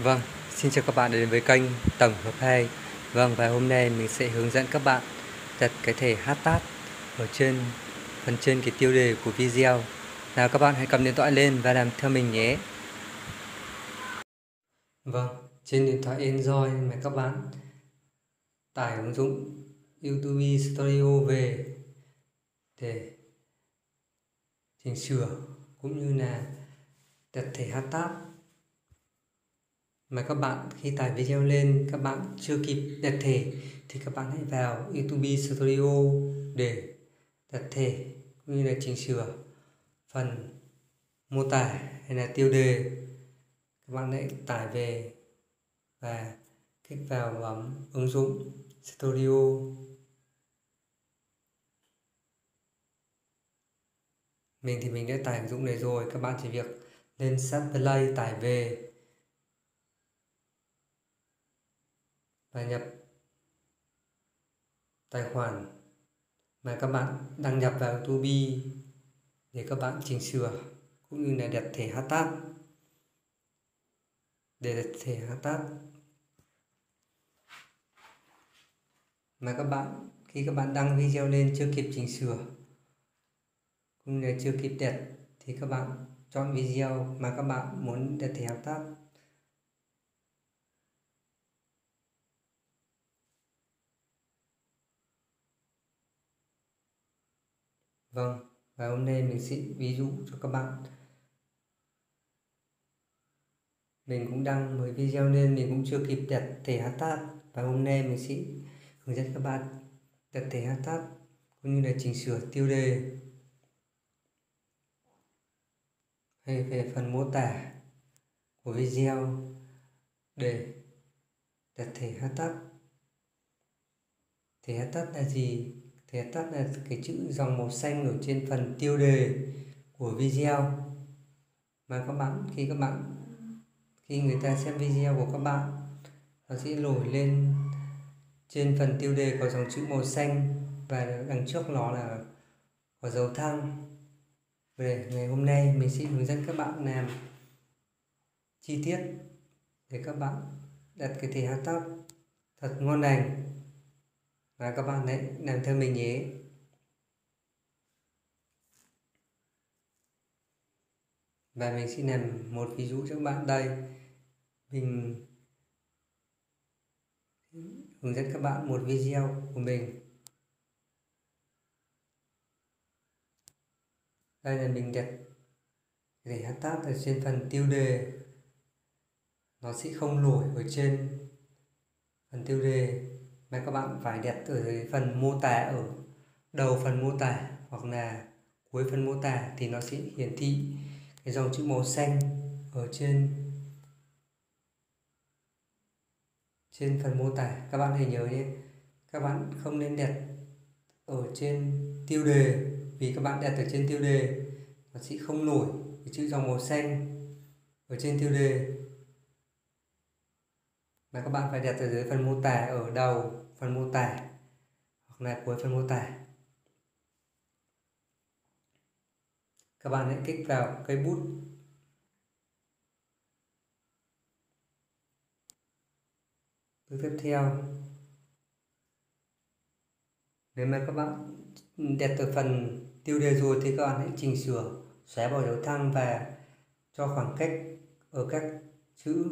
Vâng, xin chào các bạn đến với kênh Tổng hợp 2. Vâng, và hôm nay mình sẽ hướng dẫn các bạn đặt cái thẻ hashtag ở phần trên cái tiêu đề của video. Nào các bạn hãy cầm điện thoại lên và làm theo mình nhé. Vâng, trên điện thoại Android mà các bạn tải ứng dụng YouTube Studio về để chỉnh sửa cũng như là đặt thẻ hashtag. Mà các bạn khi tải video lên các bạn chưa kịp đặt thẻ thì các bạn hãy vào YouTube Studio để đặt thẻ cũng như là chỉnh sửa phần mô tả hay là tiêu đề. Các bạn hãy tải về và kích vào bấm ứng dụng Studio. Mình đã tải ứng dụng này rồi, các bạn chỉ việc lên Start Play tải về và nhập tài khoản mà các bạn đăng nhập vào YouTube để các bạn chỉnh sửa cũng như là đặt thẻ hashtag. Để đặt thẻ hashtag mà khi các bạn đăng video lên chưa kịp chỉnh sửa cũng như là chưa kịp đặt thì các bạn chọn video mà các bạn muốn đặt thẻ hashtag. Vâng, và hôm nay mình sẽ ví dụ cho các bạn. Mình cũng đăng mới video nên mình cũng chưa kịp đặt thẻ hashtag, và hôm nay mình sẽ hướng dẫn các bạn đặt thẻ hashtag cũng như là chỉnh sửa tiêu đề hay về phần mô tả của video để đặt thẻ hashtag. Thẻ hashtag là gì? Thẻ hashtag là cái chữ dòng màu xanh ở trên phần tiêu đề của video mà khi người ta xem video của các bạn, nó sẽ nổi lên trên phần tiêu đề có dòng chữ màu xanh và đằng trước nó là có dấu thăng. Về ngày hôm nay mình sẽ hướng dẫn các bạn làm chi tiết để các bạn đặt cái thẻ hashtag thật ngon lành, và các bạn hãy làm theo mình nhé. Và mình sẽ làm một ví dụ cho các bạn đây. Mình hướng dẫn các bạn một video của mình. Đây là mình đặt để hashtag ở trên phần tiêu đề, nó sẽ không nổi ở trên phần tiêu đề mà các bạn phải đặt ở dưới phần mô tả, ở đầu phần mô tả hoặc là cuối phần mô tả thì nó sẽ hiển thị cái dòng chữ màu xanh ở trên phần mô tả. Các bạn hãy nhớ nhé, các bạn không nên đặt ở trên tiêu đề, vì các bạn đặt ở trên tiêu đề nó sẽ không nổi cái chữ dòng màu xanh ở trên tiêu đề, mà các bạn phải đặt ở dưới phần mô tả, ở đầu phần mô tả hoặc là cuối phần mô tả. Các bạn hãy kích vào cây bút bước tiếp theo. Nếu mà các bạn đặt ở phần tiêu đề rồi thì các bạn hãy chỉnh sửa, xóa bỏ dấu thăng và cho khoảng cách ở các chữ.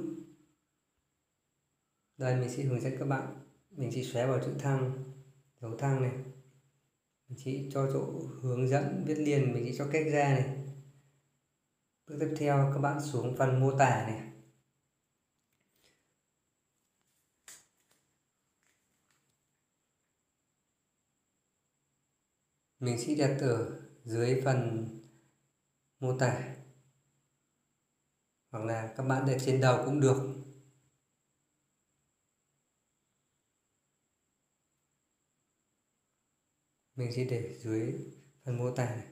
Đây mình sẽ hướng dẫn các bạn. Mình chỉ xóa bỏ chữ thăng, dấu thăng này. Mình chỉ cho chỗ hướng dẫn viết liền, mình chỉ cho cách ra này. Bước tiếp theo các bạn xuống phần mô tả này. Mình sẽ đặt ở dưới phần mô tả, hoặc là các bạn đặt trên đầu cũng được. Mình sẽ để dưới phần mô tả này.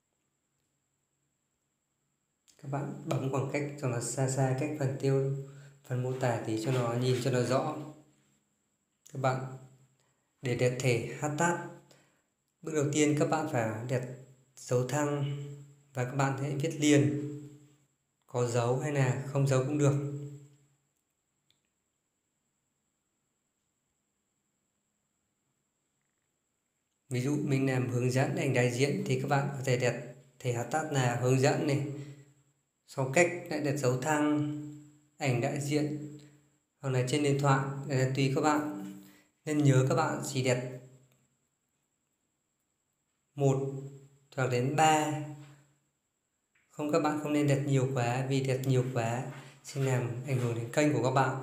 Các bạn bấm khoảng cách cho nó xa xa cách phần mô tả tí cho nó nhìn cho nó rõ. Các bạn để đặt thẻ hashtag, bước đầu tiên các bạn phải đặt dấu thăng và các bạn hãy viết liền, có dấu hay là không dấu cũng được. Ví dụ mình làm hướng dẫn ảnh đại diện thì các bạn có thể đặt thẻ hashtag là hướng dẫn này, sau cách lại đặt dấu thăng ảnh đại diện, hoặc là trên điện thoại là tùy các bạn. Nên nhớ các bạn chỉ đặt 1 hoặc đến 3, không, các bạn không nên đặt nhiều quá, vì đặt nhiều quá sẽ làm ảnh hưởng đến kênh của các bạn.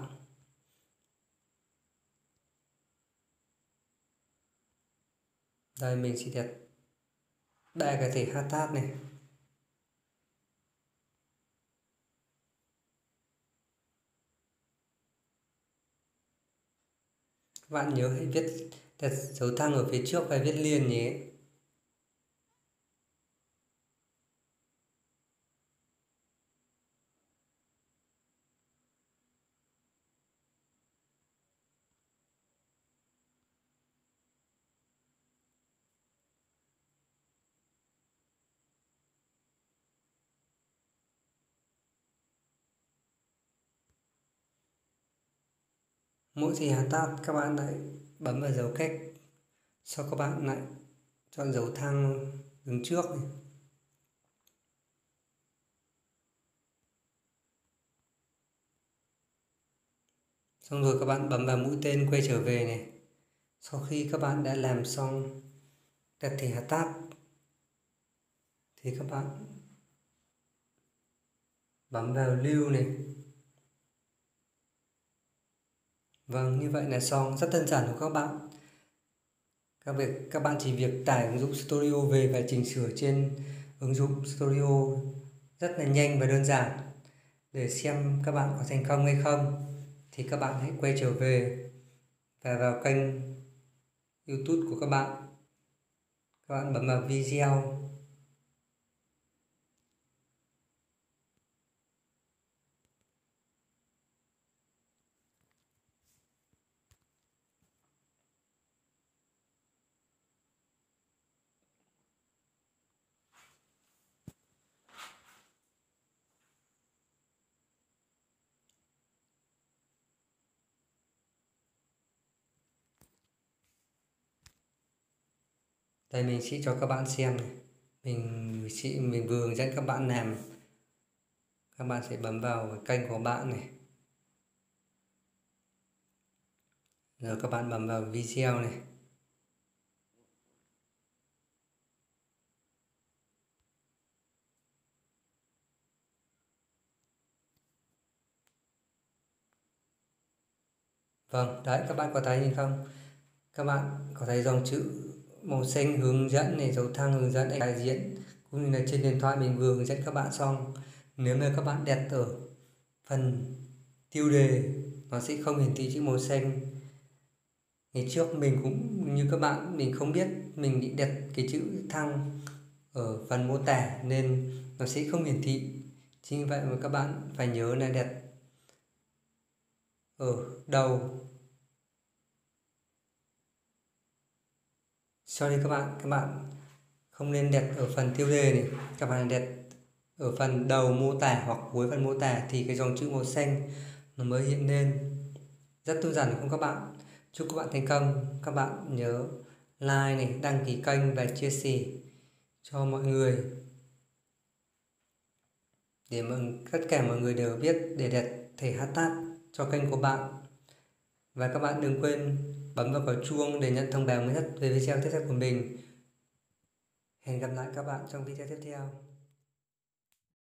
Đây mình chỉ đặt 3 cái thẻ hashtag này. Các bạn nhớ hãy viết đặt dấu thăng ở phía trước và viết liền nhé. Mỗi thẻ hashtag các bạn lại bấm vào dấu cách, sau các bạn lại chọn dấu thăng đứng trước này. Xong rồi các bạn bấm vào mũi tên quay trở về này. Sau khi các bạn đã làm xong đặt thẻ hashtag thì các bạn bấm vào lưu này. Vâng, như vậy là xong, rất đơn giản của các bạn. Các bạn chỉ việc tải ứng dụng Studio về và chỉnh sửa trên ứng dụng Studio rất là nhanh và đơn giản. Để xem các bạn có thành công hay không thì các bạn hãy quay trở về và vào kênh YouTube của các bạn. Các bạn bấm vào video. Đây mình sẽ cho các bạn xem này. Mình vừa hướng dẫn các bạn làm. Các bạn sẽ bấm vào kênh của bạn này. Rồi các bạn bấm vào video này. Vâng, đấy các bạn có thấy gì không? Các bạn có thấy dòng chữ màu xanh hướng dẫn này, dấu thăng hướng dẫn đại diện, cũng như là trên điện thoại mình vừa hướng dẫn các bạn xong. Nếu mà các bạn đặt ở phần tiêu đề nó sẽ không hiển thị chữ màu xanh. Ngày trước mình cũng như các bạn, mình không biết mình định đặt cái chữ thăng ở phần mô tả nên nó sẽ không hiển thị. Chính vậy mà các bạn phải nhớ là đặt ở đầu. Sorry các bạn không nên đặt ở phần tiêu đề này, các bạn đặt ở phần đầu mô tả hoặc cuối phần mô tả thì cái dòng chữ màu xanh nó mới hiện lên. Rất đơn giản không các bạn? Chúc các bạn thành công. Các bạn nhớ like này, đăng ký kênh và chia sẻ cho mọi người để tất cả mọi người đều biết để đặt thẻ hashtag cho kênh của bạn. Và các bạn đừng quên bấm vào quả chuông để nhận thông báo mới nhất về video tiếp theo của mình. Hẹn gặp lại các bạn trong video tiếp theo.